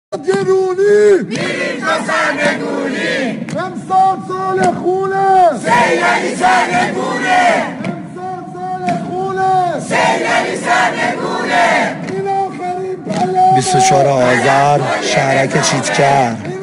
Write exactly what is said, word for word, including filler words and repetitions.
گرونی میریم تا سرنگونی امسال سال خونه سیلانی سرنگونه امسال سال خونه سیلانی سرنگونه این آخرین بله بیست و چهارم آذر شهرک چیتکر.